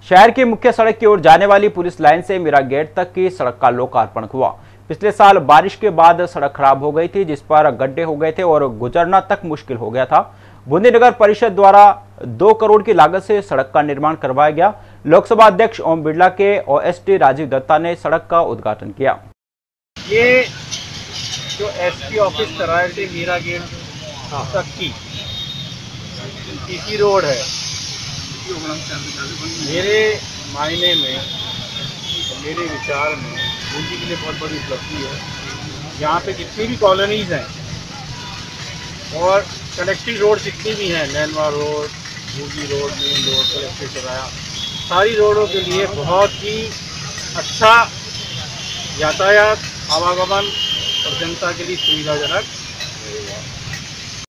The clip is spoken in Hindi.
शहर की मुख्य सड़क की ओर जाने वाली पुलिस लाइन से मीरा गेट तक की सड़क का लोकार्पण हुआ। पिछले साल बारिश के बाद सड़क खराब हो गई थी, जिस पर गड्ढे हो गए थे और गुजरना तक मुश्किल हो गया था। बूंदी नगर परिषद द्वारा 2 करोड़ की लागत से सड़क का निर्माण करवाया गया। लोकसभा अध्यक्ष ओम बिरला के ओएसडी राजीव दत्ता ने सड़क का उद्घाटन किया। ये जो एसपी ऑफिस कराए थे मीरा गेट तक की सीसी रोड है, मेरे मायने में मेरे विचार में बूंदी के लिए बहुत बड़ी उपलब्धि है। यहाँ पे जितनी भी कॉलोनीज हैं और कनेक्टिंग रोड जितनी भी हैं, Nainwa road, Bundi road, main road, collectorate चौराहा, सारी रोडों के लिए बहुत ही अच्छा यातायात, आवागमन और जनता के लिए सुविधाजनक